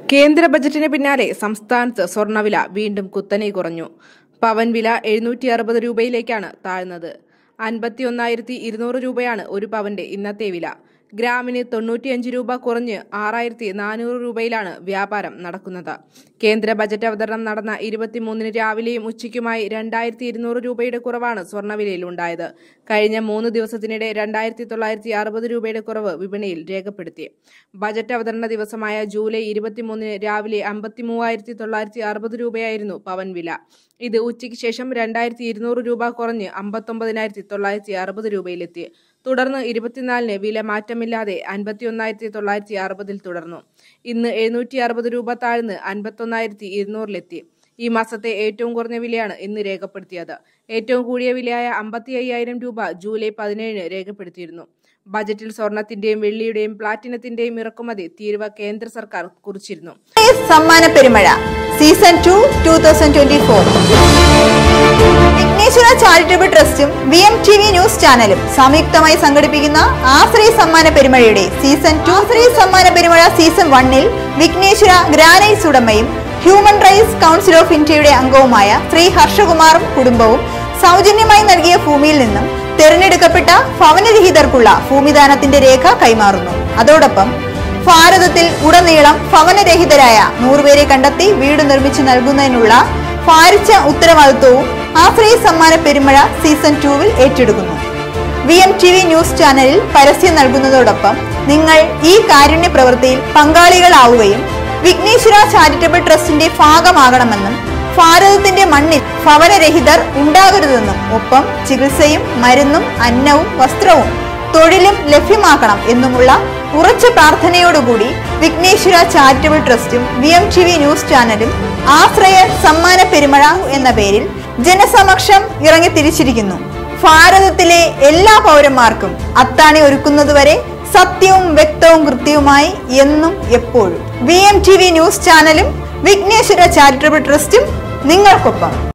കേന്ദ്ര ബജറ്റിന് പിന്നാലെ സംസ്ഥാനത്ത് സ്വർണ്ണവില വീണ്ടും കുത്തനെ കുറഞ്ഞു. പവൻ വില 760 രൂപയിലേക്കാണ് താഴ്ന്നത്. 51,200 രൂപയാണ് ഒരു പവന്റെ ഇന്നത്തെ വില. ഗ്രാമിന് 95 രൂപ കുറഞ്ഞ് 6,400 രൂപയിലാണ് വ്യാപാരം നടക്കുന്നത്. കേന്ദ്ര ബജറ്റ് അവതരണം നടന്ന 23-ന് രാവിലെയും ഉച്ചയ്ക്കുമായി 2,200 രൂപയുടെ കുറവാണ് സ്വർണ്ണവിലയിൽ ഉണ്ടായത്. കഴിഞ്ഞ 3 ദിവസത്തിനിടെ 2,960 രൂപയുടെ കുറവ് വിപണിയിൽ രേഖപ്പെടുത്തി. ബജറ്റ് അവതരണ ദിവസമായ ജൂലൈ 23-ന് രാവിലെ 53,960 രൂപയായിരുന്നു പവൻ വില. ഇത് ഉച്ചയ്ക്ക് ശേഷം 2,200 രൂപ കുറഞ്ഞ് 59,960 രൂപയിലെത്തി. തുടർന്ന് 24-ന് വില മാറ്റമില്ലാതെ 51,960-ൽ തുടർന്നു. ഇന്ന് 760 രൂപ താഴ്ന്ന് 51,200-ലെത്തി. ഈ മാസത്തെ ഏറ്റവും കുറഞ്ഞ വിലയാണ് ഇന്ന് രേഖപ്പെടുത്തിയത്. ഏറ്റവും കൂടിയ വിലയായ 55,000 രൂപ ജൂലൈ 17-ന് രേഖപ്പെടുത്തിയിരുന്നു. ബജറ്റിൽ സ്വർണത്തിന്റെയും വെള്ളിയുടെയും പ്ലാറ്റിനത്തിന്റെയും ഇറക്കുമതി തീരുവ കേന്ദ്ര സർക്കാർ കുറിച്ചിരുന്നു. സമ്മാന പെരുമഴ സീസൺ 2 2024 വിഘ്നേശ്വര ചാരിറ്റബിൾ ട്രസ്റ്റും VMTV ന്യൂസ് ചാനലും സംയുക്തമായി സംഘടിപ്പിക്കുന്ന ആശ്രയ സമ്മാന പെരുമഴയുടെ സീസൺ 2 ആശ്രയ സമ്മാന പെരുമഴ സീസൺ 1-ൽ വിഘ്നേശ്വര ഗ്രാനൈറ്റ്സ് ഉടമയും ഹ്യൂമൻ റൈറ്റ്സ് കൗൺസിൽ ഓഫ് ഇന്ത്യയുടെ അംഗവുമായ ശ്രീ ഹർഷകുമാറും കുടുംബവും സൗജന്യമായി നൽകിയ ഭൂമിയിൽ നിന്നും തെരഞ്ഞെടുക്കപ്പെട്ട ഭവനരഹിതർക്കുള്ള ഭൂമിദാനത്തിന്റെ രേഖ കൈമാറുന്നു. അതോടൊപ്പം ഭാരതത്തിൽ ഉടനീളം ഭവനരഹിതരായ 100 പേരെ കണ്ടെത്തി വീട് നിർമ്മിച്ചു നൽകുന്നതിനുള്ള ഭാരിച്ച ഉത്തരവാദിത്വവും ആശ്രയ സമ്മാന പെരുമഴ സീസൺ 2-ൽ ഏറ്റെടുക്കുന്നു. VMTV ന്യൂസ് ചാനലിൽ പരസ്യം നൽകുന്നതോടൊപ്പം നിങ്ങൾ ഈ കാരുണ്യ പ്രവൃത്തിയിൽ പങ്കാളികളാവുകയും വിഘ്നേശ്വര ചാരിറ്റബിൾ ട്രസ്റ്റിന്റെ ഭാഗമാകണമെന്നും ഭാരതത്തിന്റെ മണ്ണിൽ ഭവനരഹിതർ ഉണ്ടാകരുതെന്നും ഒപ്പം ചികിത്സയും മരുന്നും അന്നവും വസ്ത്രവും തൊഴിലും ലഭ്യമാക്കണം എന്നുമുള്ള ഉറച്ച പ്രാർത്ഥനയോടുകൂടി വിഘ്നേശ്വര ചാരിറ്റബിൾ ട്രസ്റ്റും VMTV ന്യൂസ് ചാനലും ആശ്രയ സമ്മാന പെരുമഴ എന്ന പേരിൽ ജനസമക്ഷം ഇറങ്ങി തിരിച്ചിരിക്കുന്നു. ഭാരതത്തിലെ എല്ലാ പൗരന്മാർക്കും അത്താണി ഒരുക്കുന്നതുവരെ സത്യവും വ്യക്തവും കൃത്യവുമായി എന്നും എപ്പോഴും VMTV ന്യൂസ് ചാനലും വിഘ്നേശ്വര ചാരിറ്റബിൾ ട്രസ്റ്റും നിങ്ങൾക്കൊപ്പം.